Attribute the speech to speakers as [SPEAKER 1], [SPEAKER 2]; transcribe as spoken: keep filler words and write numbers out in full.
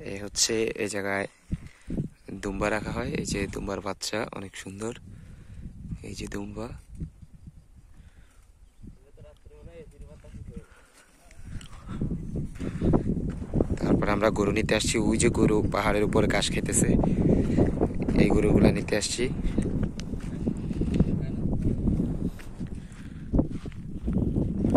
[SPEAKER 1] এই হচ্ছে এই জায়গায় দুম্বা রাখা হয়। এই যে দুম্বার বাচ্চা অনেক সুন্দর, এই যে দুম্বা। তারপর আমরা গরু নিতে আসছি, ওই যে গরু পাহাড়ের উপরে ঘাস খেতেছে, এই গরুগুলা নিতে আসছি।